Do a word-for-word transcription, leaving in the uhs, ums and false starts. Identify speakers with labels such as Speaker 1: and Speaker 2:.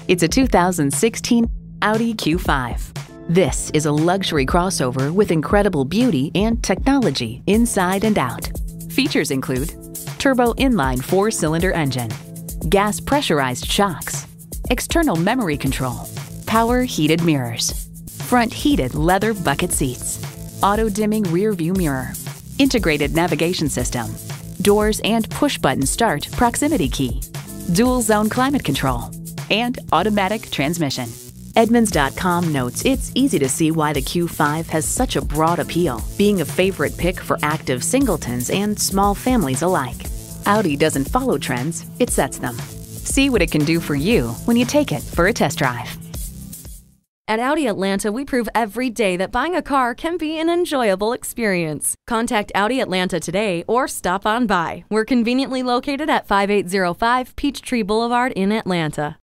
Speaker 1: It's a two thousand sixteen Audi Q five. This is a luxury crossover with incredible beauty and technology inside and out. Features include turbo inline four-cylinder engine, gas pressurized shocks, external memory control, power heated mirrors, front heated leather bucket seats, auto-dimming rear view mirror, integrated navigation system, doors and push-button start proximity key, dual zone climate control, and automatic transmission. Edmunds dot com notes it's easy to see why the Q five has such a broad appeal, being a favorite pick for active singletons and small families alike. Audi doesn't follow trends, it sets them. See what it can do for you when you take it for a test drive.
Speaker 2: At Audi Atlanta, we prove every day that buying a car can be an enjoyable experience. Contact Audi Atlanta today or stop on by. We're conveniently located at five eight zero five Peachtree Boulevard in Atlanta.